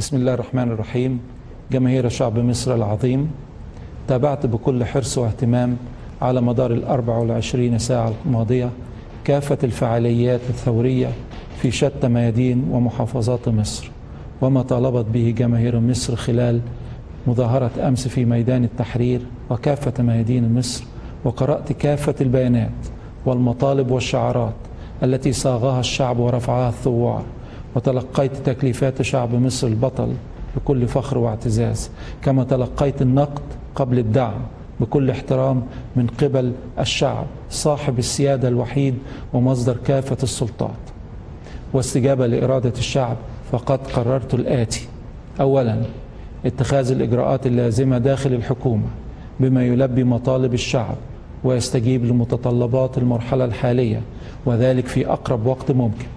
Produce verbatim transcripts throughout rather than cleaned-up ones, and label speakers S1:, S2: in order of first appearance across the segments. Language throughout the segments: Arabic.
S1: بسم الله الرحمن الرحيم. جماهير شعب مصر العظيم، تابعت بكل حرص واهتمام على مدار الأربع والعشرين ساعة الماضية كافة الفعاليات الثورية في شتى ميادين ومحافظات مصر، وما طالبت به جماهير مصر خلال مظاهرة أمس في ميدان التحرير وكافة ميادين مصر، وقرأت كافة البيانات والمطالب والشعارات التي صاغها الشعب ورفعها الثوار، وتلقيت تكليفات شعب مصر البطل بكل فخر واعتزاز، كما تلقيت النقد قبل الدعم بكل احترام من قبل الشعب صاحب السيادة الوحيد ومصدر كافة السلطات. واستجابة لإرادة الشعب فقد قررت الآتي: أولا، اتخاذ الإجراءات اللازمة داخل الحكومة بما يلبي مطالب الشعب ويستجيب لمتطلبات المرحلة الحالية، وذلك في أقرب وقت ممكن.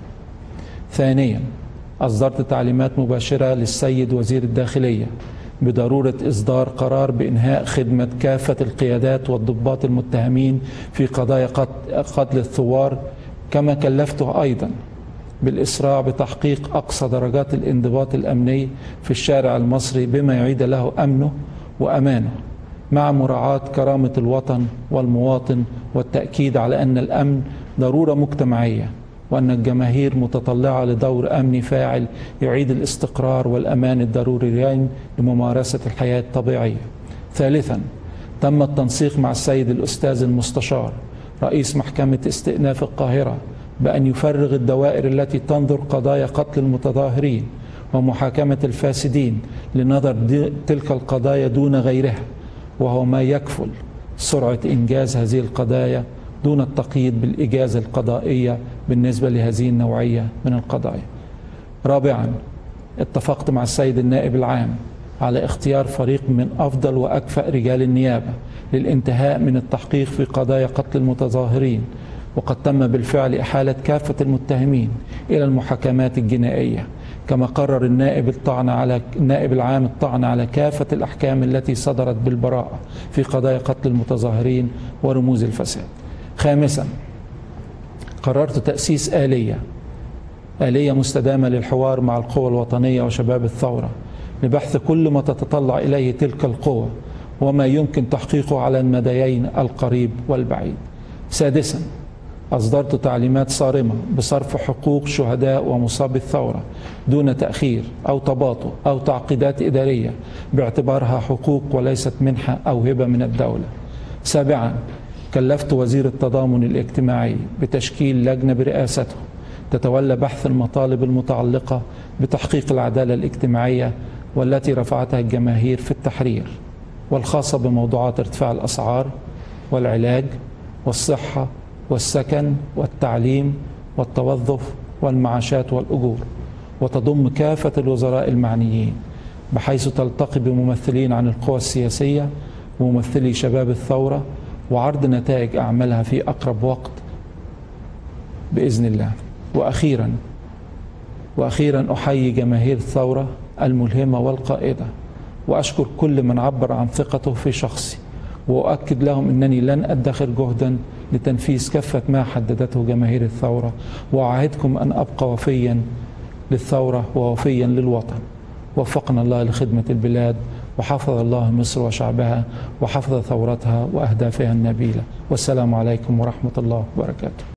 S1: ثانيا، أصدرت تعليمات مباشرة للسيد وزير الداخلية بضرورة إصدار قرار بإنهاء خدمة كافة القيادات والضباط المتهمين في قضايا قتل الثوار، كما كلفته أيضا بالإسراع بتحقيق أقصى درجات الانضباط الأمني في الشارع المصري بما يعيد له أمنه وأمانه، مع مراعاة كرامة الوطن والمواطن، والتأكيد على أن الأمن ضرورة مجتمعية، وأن الجماهير متطلعة لدور أمني فاعل يعيد الاستقرار والأمان الضروريين لممارسة الحياة الطبيعية. ثالثا، تم التنسيق مع السيد الأستاذ المستشار رئيس محكمة استئناف القاهرة بأن يفرغ الدوائر التي تنظر قضايا قتل المتظاهرين ومحاكمة الفاسدين لنظر تلك القضايا دون غيرها، وهو ما يكفل سرعة إنجاز هذه القضايا دون التقييد بالإجازة القضائية بالنسبة لهذه النوعية من القضايا. رابعا، اتفقت مع السيد النائب العام على اختيار فريق من أفضل وأكفأ رجال النيابة للانتهاء من التحقيق في قضايا قتل المتظاهرين، وقد تم بالفعل إحالة كافة المتهمين إلى المحاكمات الجنائية، كما قرر النائب الطعن على النائب العام الطعن على كافة الأحكام التي صدرت بالبراءة في قضايا قتل المتظاهرين ورموز الفساد. خامسا، قررت تأسيس آلية آلية مستدامة للحوار مع القوى الوطنية وشباب الثورة لبحث كل ما تتطلع إليه تلك القوى وما يمكن تحقيقه على المديين القريب والبعيد. سادسا، أصدرت تعليمات صارمة بصرف حقوق شهداء ومصابي الثورة دون تأخير أو تباطؤ أو تعقيدات إدارية، باعتبارها حقوق وليست منحة أو هبة من الدولة. سابعا، كلفت وزير التضامن الاجتماعي بتشكيل لجنة برئاسته تتولى بحث المطالب المتعلقة بتحقيق العدالة الاجتماعية والتي رفعتها الجماهير في التحرير، والخاصة بموضوعات ارتفاع الأسعار والعلاج والصحة والسكن والتعليم والتوظف والمعاشات والأجور، وتضم كافة الوزراء المعنيين، بحيث تلتقي بممثلين عن القوى السياسية وممثلي شباب الثورة، وعرض نتائج أعمالها في أقرب وقت بإذن الله. وأخيرا وأخيرا أحيي جماهير الثورة الملهمة والقائدة، وأشكر كل من عبر عن ثقته في شخصي، وأؤكد لهم أنني لن أدخر جهدا لتنفيذ كافة ما حددته جماهير الثورة، وأعهدكم أن أبقى وفيا للثورة ووفيا للوطن. وفقنا الله لخدمة البلاد، وحفظ الله مصر وشعبها، وحفظ ثورتها وأهدافها النبيلة. والسلام عليكم ورحمة الله وبركاته.